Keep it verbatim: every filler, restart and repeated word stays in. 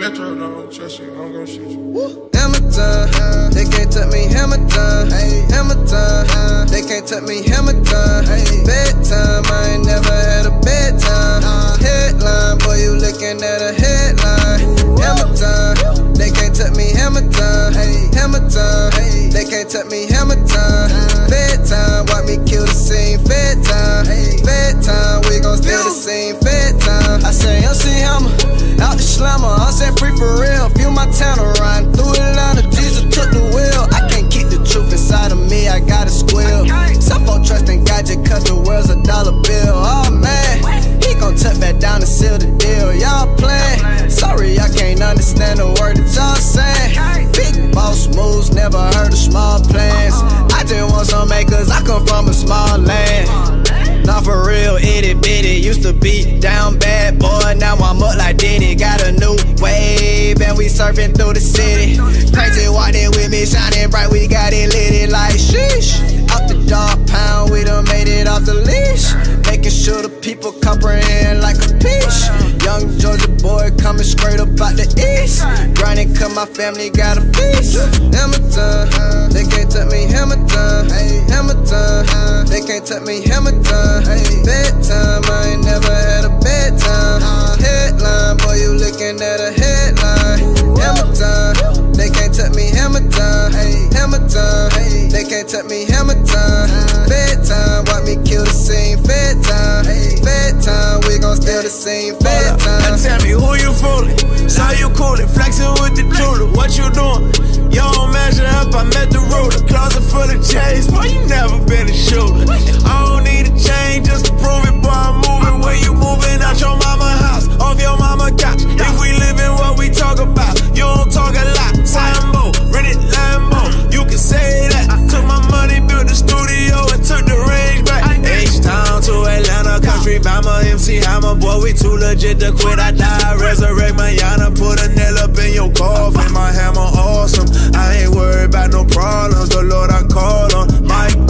Metro, don't trust you, I'm gon' shoot you. Hammer time, they can't touch me, hammer time. Hammer time, they can't touch me, hammer time. Bedtime, I ain't never had a bedtime. Headline, boy, you looking at a headline. Hammer time, they can't touch me, hammer time. Hammer time, they can't touch me, hammer time. Bedtime, watch me kill the scene. Fed time, fed time, we gon' steal the scene. Fed time, I say M C Hammer, out the slammer, I'm set free for real. Feel my town around through Atlanta, Jesus took the wheel. I can't keep the truth inside of me, I gotta squeal. Suffolk trust in God just cause the world's a dollar bill. Oh man, he gon' tuck back down and seal the deal. Y'all playing, sorry I can't understand the word that y'all saying. Big boss moves, never heard of small plans. I just want some acres, I come from a small land. Not for real, itty bitty, used to be down bad boy, now I'm up like Diddy. Got a new wave and we surfing through the city. Crazy walking with me, shining bright, we got it lit it like sheesh. Out the dog pound, we done made it off the leash. Making sure the people comprehend like a piece. Young Georgia boy coming straight up out the east. Grinding cause my family got a feast. Hammer time, they can't touch me, hammer time. Hammer time, they can't touch me, hammer time. Bedtime, I ain't never had a bedtime. Headline, boy, you looking at a headline. Hammer time, they can't touch me, hammer time. Hammer time, they can't touch me, hammer time. Bedtime, watch me kill the scene. Fed time, fed time, we gon' steal the scene. Fed time. Now tell me who you fooling, saw you coolin', flexing with the jeweler. What you doing? You don't measure up, I met the ruler. Closet full of chains, boy, you never been a shooter. I don't need a chain just to prove it, boy, I'm moving. Where you moving? Out your mama house, off your mama couch. If we living what we talk about, you don't talk a lot. Sambo, rented Lambo, you can say that. Took my money, built the studio, and took the range back. H-Town to Atlanta, country Bama, M C Hammer. Boy, we too legit to quit, I die, resurrect manana. Put a nail up in your coffin, my hammer awesome. I ain't worried about no problems, the Lord I call on. Mike